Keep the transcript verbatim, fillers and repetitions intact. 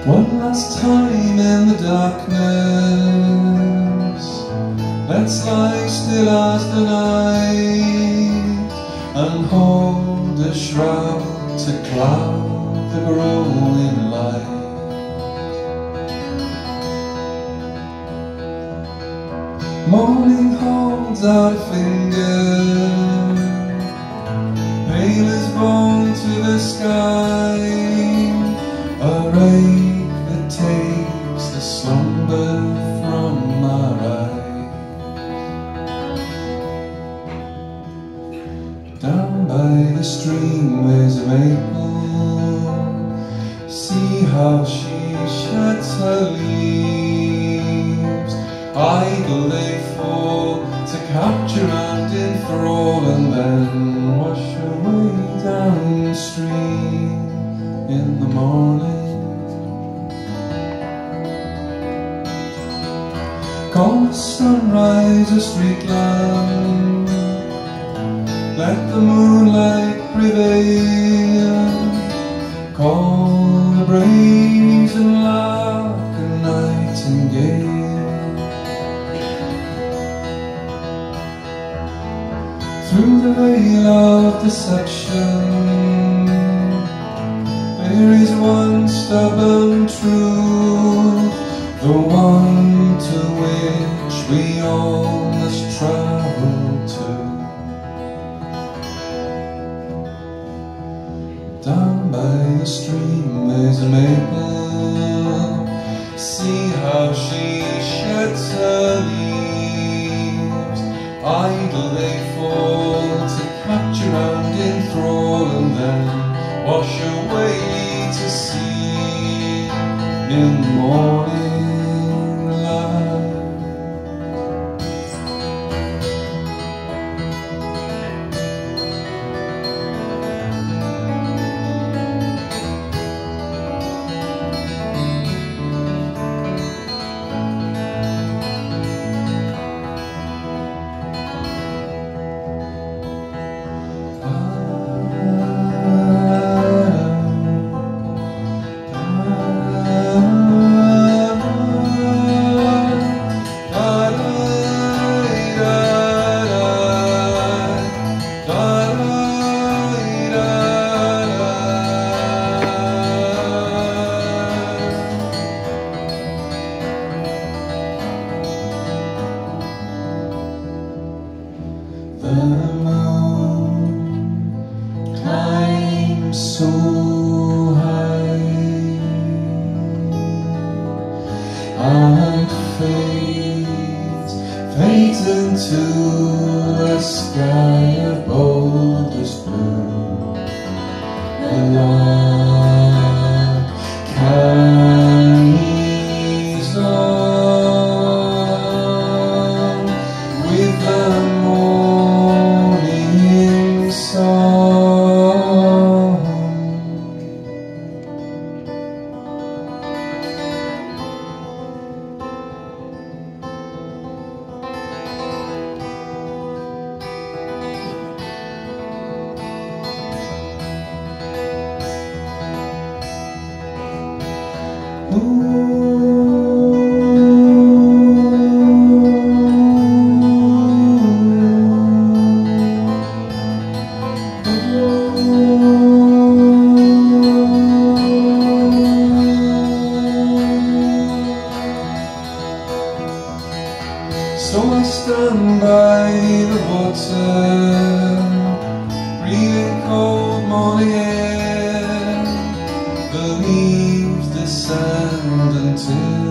One last time in the darkness, let's lie still as the night, and hold a shroud to cloud the growing light. Morning holds out a finger, pale as bone to the sky, a ray that takes the slumber from our eyes. Down by the stream there's a maple, see how she sheds her leaves. Idle they fall to capture and enthrall, and then wash away downstream in the morning. Call the sunrise a street lamp, let the moonlight prevail. Call the brazen lark a nightingale. Through the veil of deception, there is one stubborn truth, the one to which we all must travel to. Down by the stream there's a maple, see how she sheds her leaves. Idle they fall to capture and enthrall, and then wash away to sea in the morning light. The moon climbs so high and fades, fades into a sky of boldest blue. The lark carries on with the morning song. So I stand by the water, breathing cold morning air. The leaves descend until